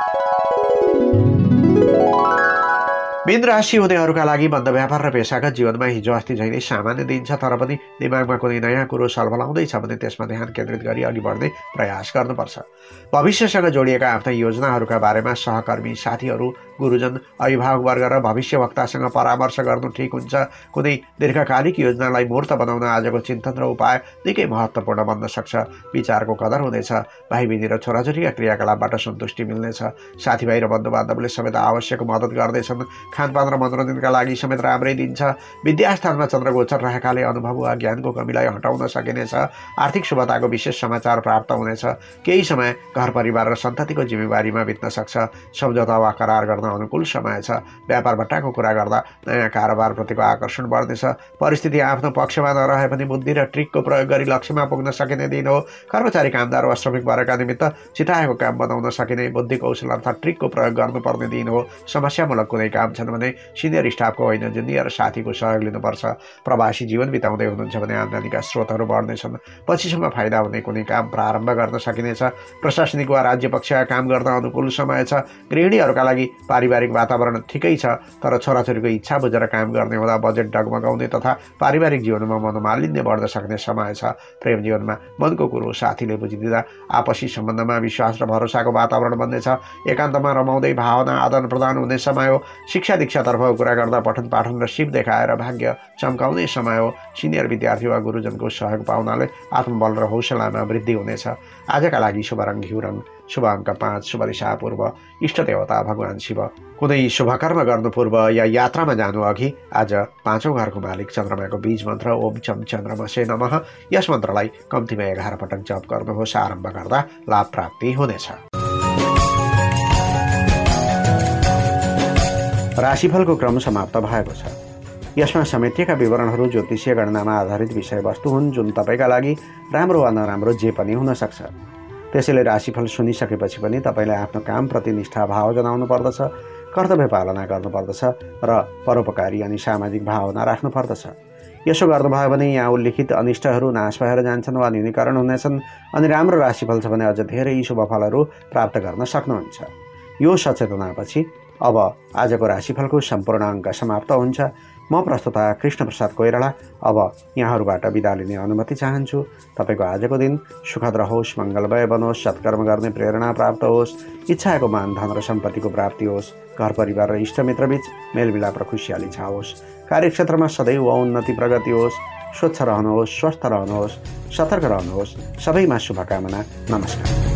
मीन राशि हुनेहरूका लागि बन्द व्यापार र पेसागत जीवनमा हिजो अस्ति झै नै सामान्य दिन छ, तर पनि दिमागमा कुनै नयाँ कुरो सलबलाउँदैछ भने त्यसमा ध्यान केन्द्रित गरी अघि बढ्ने प्रयास गर्नुपर्छ। भविष्यसँग जोडिएका आफ्ना योजनाहरूका बारेमा सहकर्मी, साथीहरू, गुरुजन, अभिभावकवर्ग र भविष्यवक्तासँग परामर्श गर्नु ठिक हुन्छ। कुनै दीर्घकालिक योजनालाई मूर्त बनाउन आजको चिन्तन र उपाय निकै महत्त्वपूर्ण बन्न सक्छ। विचारको कदर हुनेछ। भाइबहिनी र छोराछोरीका क्रियाकलापबाट सन्तुष्टि मिल्नेछ। साथीभाइ र बन्धुबान्धवले समेत आवश्यक मद्दत गर्दैछन्। खानपान र मनोरञ्जनका लागि समेत राम्रै दिन्छ। विद्यास्थानमा चन्द्र गोचर रहेकाले अनुभव वा ज्ञानको कमीलाई हटाउन सकिनेछ। आर्थिक शुभताको विशेष समाचार प्राप्त हुनेछ। केही समय घर परिवार र सन्ततिको जिम्मेवारीमा बित्न सक्छ। सम्झौता वा करार गर्न अनुकूल समय छ। व्यापार भट्टाको कुरा गर्दा नयाँ कारोबारप्रतिको आकर्षण बढ्नेछ। परिस्थिति आफ्नो पक्षमा नरहे पनि बुद्धि र ट्रिकको प्रयोग गरी लक्ष्यमा पुग्न सकिने दिन हो। कर्मचारी कामदार वा श्रमिक वर्गका निमित्त छिटाएको काम बनाउन सकिने बुद्धि कौशल अर्थात् ट्रिकको प्रयोग गर्नुपर्ने दिन हो। समस्यामूलक कुनै काम छन् भने सिनियर स्टाफको होइन जुनियर साथीको सहयोग लिनुपर्छ। प्रवासी जीवन बिताउँदै हुनुहुन्छ भने आम्दानीका स्रोतहरू बढ्नेछन्। पछिसम्म फाइदा हुने कुनै काम प्रारम्भ गर्न सकिनेछ। प्रशासनिक वा राज्य पक्षका काम गर्न अनुकूल समय छ। गृहिणीहरूका लागि पारिवारिक वातावरण ठिकै छ, तर छोराछोरीको इच्छा बुझेर काम गर्ने हुँदा बजेट डगमगाउने तथा पारिवारिक जीवनमा मनोमालिन्य बढ्न सक्ने समय छ। प्रेम जीवनमा मनको कुरो साथीले बुझिदिँदा आपसी सम्बन्धमा विश्वास र भरोसाको वातावरण बन्नेछ। एकान्तमा रमाउँदै भावना आदान प्रदान हुने समय हो। शिक्षा दीक्षातर्फ कुरा गर्दा पठन पाठन र सिप देखाएर भाग्य चम्काउने समय हो। सिनियर विद्यार्थी वा गुरुजनको सहयोग पाउनाले आत्मबल र हौसलामा वृद्धि हुनेछ। आजका लागि शुभ रङ घिउ रङ, शुभ अङ्क पाँच, शुभ दिशा पूर्व, इष्ट देवता भगवान शिव। कुनै शुभकर्म गर्नु पूर्व या यात्रामा जानु अघि आज पाँचौँ घरको मालिक चन्द्रमाको बीज मन्त्र ओम चम चन्द्रमसे नमः यस मन्त्रलाई कम्तीमा एघार पटक जप गर्नुहोस्। आरम्भ गर्दा लाभ प्राप्ति हुनेछ। राशिफलको क्रम समाप्त भएको छ। यसमा समेटिएका विवरणहरू ज्योतिषीय गणनामा आधारित विषयवस्तु हुन् जुन तपाईँका लागि राम्रो वा नराम्रो जे पनि हुन सक्छ। त्यसैले राशिफल सुनिसकेपछि पनि तपाईँले आफ्नो कामप्रति निष्ठा भाव जनाउनु पर्दछ, कर्तव्य पालना गर्नुपर्दछ र परोपकारी अनि सामाजिक भावना राख्नुपर्दछ। यसो गर्नुभयो भने यहाँ उल्लिखित अनिष्टहरू नाश भएर जान्छन् वा न्यूनीकरण हुनेछन् अनि राम्रो राशिफल छ भने अझ धेरै शुभ फलहरू प्राप्त गर्न सक्नुहुन्छ। यो सचेतनापछि अब आजको राशिफलको सम्पूर्ण अङ्क समाप्त हुन्छ। म प्रस्तुता कृष्ण प्रसाद कोइराला अब यहाँहरूबाट बिदा लिने अनुमति चाहन्छु। तपाईँको आजको दिन सुखद रहोस्, मङ्गलमय बनोस्, सत्कर्म गर्ने प्रेरणा प्राप्त होस्, इच्छाको मान धन र सम्पत्तिको प्राप्ति होस्, घर परिवार र इष्टमित्रबीच मेलमिलाप र खुसियाली छाओस्, कार्यक्षेत्रमा सदैव उन्नति प्रगति होस्, स्वच्छ रहनुहोस्, स्वस्थ रहनुहोस्, सतर्क रहनुहोस्। सबैमा शुभकामना। नमस्कार।